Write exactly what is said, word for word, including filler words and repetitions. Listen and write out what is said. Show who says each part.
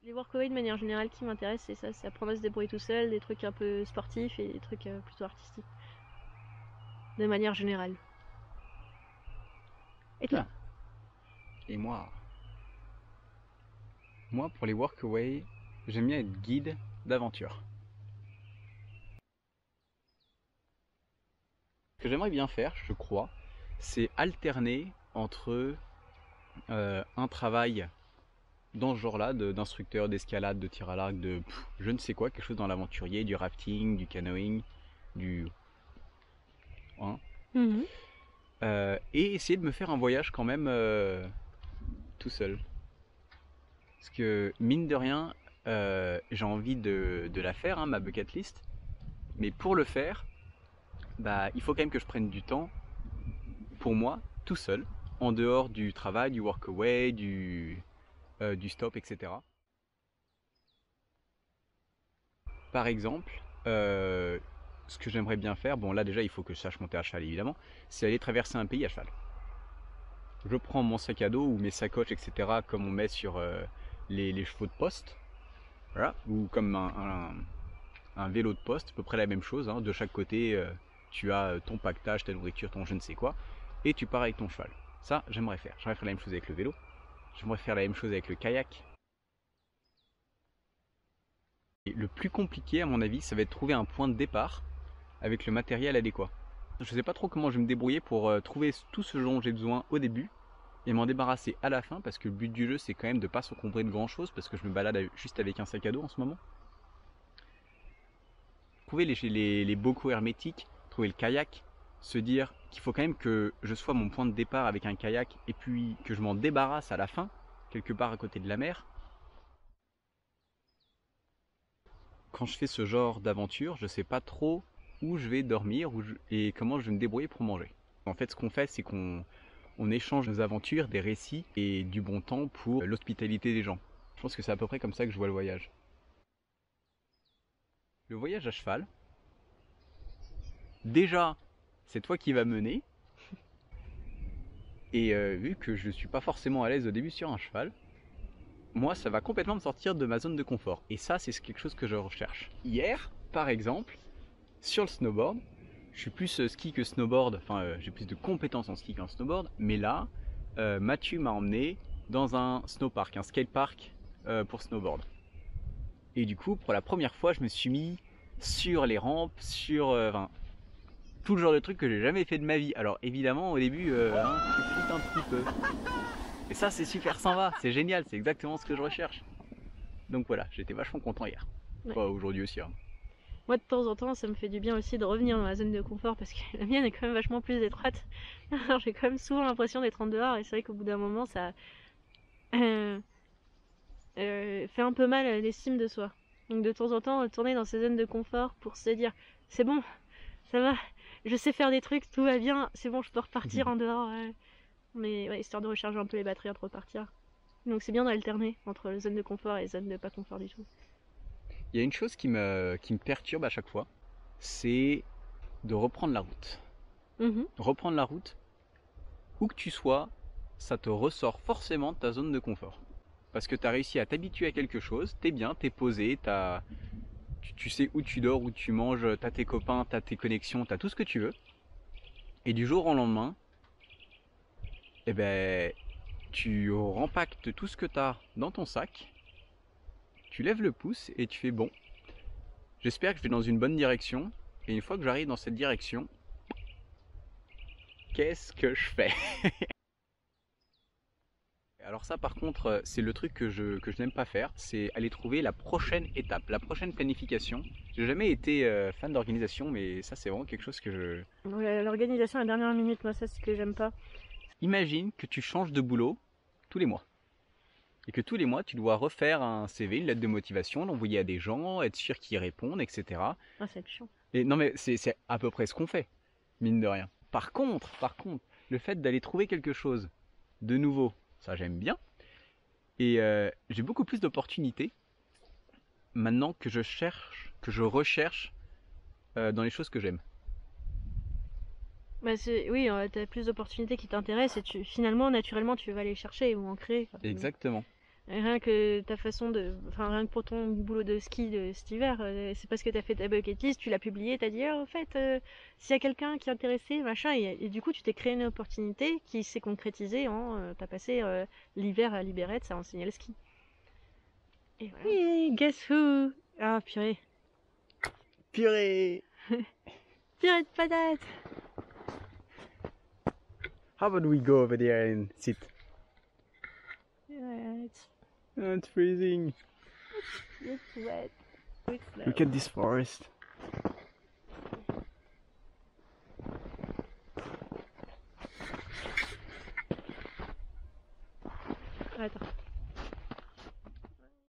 Speaker 1: Les workaways de manière générale qui m'intéressent, c'est ça, c'est apprendre à se débrouiller tout seul, des trucs un peu sportifs et des trucs euh, plutôt artistiques. De manière générale. Et toi?
Speaker 2: Et moi Moi, pour les workaways, j'aime bien être guide d'aventure. Ce que j'aimerais bien faire, je crois, c'est alterner entre euh, un travail dans ce genre-là, d'instructeur, d'escalade, de tir à l'arc, de pff, je ne sais quoi, quelque chose dans l'aventurier, du rafting, du canoeing, du... Hein,
Speaker 1: Mmh.
Speaker 2: euh, et essayer de me faire un voyage quand même euh, tout seul. Parce que, mine de rien, euh, j'ai envie de, de la faire, hein, ma bucket list. Mais pour le faire, bah, il faut quand même que je prenne du temps pour moi, tout seul, en dehors du travail, du workaway, du, euh, du stop, et cetera. Par exemple, euh, ce que j'aimerais bien faire, bon là déjà il faut que je sache monter à cheval évidemment, c'est aller traverser un pays à cheval. Je prends mon sac à dos ou mes sacoches, et cetera, comme on met sur euh, les, les chevaux de poste, voilà, ou comme un, un, un vélo de poste, à peu près la même chose, hein. De chaque côté, euh, tu as ton pactage, ta nourriture, ton je ne sais quoi, et tu pars avec ton cheval. Ça, j'aimerais faire. J'aimerais faire la même chose avec le vélo, j'aimerais faire la même chose avec le kayak. Et le plus compliqué, à mon avis, ça va être de trouver un point de départ avec le matériel adéquat. Je ne sais pas trop comment je vais me débrouiller pour euh, trouver tout ce dont j'ai besoin au début et m'en débarrasser à la fin, parce que le but du jeu c'est quand même de ne pas s'encombrer de grand chose, parce que je me balade juste avec un sac à dos en ce moment. Trouver les, les, les bocaux hermétiques, trouver le kayak, se dire qu'il faut quand même que je sois mon point de départ avec un kayak et puis que je m'en débarrasse à la fin, quelque part à côté de la mer. Quand je fais ce genre d'aventure, je sais pas trop où je vais dormir où je, et comment je vais me débrouiller pour manger. En fait, ce qu'on fait, c'est qu'on on échange nos aventures, des récits et du bon temps pour l'hospitalité des gens. Je pense que c'est à peu près comme ça que je vois le voyage. Le voyage à cheval, déjà, c'est toi qui vas mener. Et euh, vu que je suis pas forcément à l'aise au début sur un cheval, moi, ça va complètement me sortir de ma zone de confort. Et ça, c'est quelque chose que je recherche. Hier, par exemple, sur le snowboard, je suis plus euh, ski que snowboard, enfin euh, j'ai plus de compétences en ski qu'en snowboard, mais là, euh, Mathieu m'a emmené dans un snowpark, un skatepark euh, pour snowboard. Et du coup, pour la première fois, je me suis mis sur les rampes, sur euh, enfin, tout le genre de trucs que j'ai jamais fait de ma vie. Alors évidemment, au début, euh, hein, tu flippes un petit peu. Et ça, c'est super sympa, c'est génial, c'est exactement ce que je recherche. Donc voilà, j'étais vachement content hier.
Speaker 1: Ouais.
Speaker 2: Enfin, aujourd'hui aussi. Hein.
Speaker 1: Moi, de temps en temps, ça me fait du bien aussi de revenir dans ma zone de confort parce que la mienne est quand même vachement plus étroite. Alors, j'ai quand même souvent l'impression d'être en dehors et c'est vrai qu'au bout d'un moment, ça euh, euh, fait un peu mal à l'estime de soi. Donc, de temps en temps, retourner dans ces zones de confort pour se dire c'est bon, ça va, je sais faire des trucs, tout va bien, c'est bon, je peux repartir en dehors. Ouais. Mais ouais, histoire de recharger un peu les batteries avant de repartir. Donc, c'est bien d'alterner entre les zones de confort et les zones de pas confort du tout.
Speaker 2: Il y a une chose qui me, qui me perturbe à chaque fois, c'est de reprendre la route.
Speaker 1: Mmh.
Speaker 2: Reprendre la route, où que tu sois, ça te ressort forcément de ta zone de confort. Parce que tu as réussi à t'habituer à quelque chose, t'es bien, t'es posé, t'as, tu, tu sais où tu dors, où tu manges, t'as tes copains, t'as tes connexions, t'as tout ce que tu veux. Et du jour au lendemain, eh ben, tu rempactes tout ce que t'as dans ton sac, tu lèves le pouce et tu fais bon. J'espère que je vais dans une bonne direction. Et une fois que j'arrive dans cette direction, qu'est-ce que je fais? Alors ça par contre, c'est le truc que je, que je n'aime pas faire, c'est aller trouver la prochaine étape, la prochaine planification. J'ai jamais été euh, fan d'organisation, mais ça c'est vraiment quelque chose que je...
Speaker 1: Ouais, l'organisation à la dernière minute, moi, ça, c'est ce que j'aime pas.
Speaker 2: Imagine que tu changes de boulot tous les mois. Et que tous les mois, tu dois refaire un C V, une lettre de motivation, l'envoyer à des gens, être sûr qu'ils répondent, et cetera.
Speaker 1: Ah, c'est chiant.
Speaker 2: Et non mais c'est c'est à peu près ce qu'on fait, mine de rien. Par contre, par contre, le fait d'aller trouver quelque chose de nouveau, ça j'aime bien. Et euh, j'ai beaucoup plus d'opportunités maintenant que je cherche, que je recherche euh, dans les choses que j'aime.
Speaker 1: Bah, c'est... Oui, euh, t'as plus d'opportunités qui t'intéressent et tu... finalement, naturellement, tu vas les chercher ou en créer. Enfin,
Speaker 2: Exactement.
Speaker 1: Rien que ta façon de. Enfin, rien que pour ton boulot de ski de cet hiver, euh, c'est parce que t'as fait ta bucket list, tu l'as publié, t'as dit, oh, en fait, euh, s'il y a quelqu'un qui est intéressé, machin, et, et du coup, tu t'es créé une opportunité qui s'est concrétisée en. Euh, t'as passé euh, l'hiver à Liberec à enseigner le ski. Et voilà. Et guess who? Ah, purée.
Speaker 2: Purée!
Speaker 1: Purée de patates!
Speaker 2: How about we go over there and sit?
Speaker 1: Yeah, it's,
Speaker 2: Oh, it's freezing.
Speaker 1: it's wet. It's slow.
Speaker 2: Look at this forest.
Speaker 1: Attends.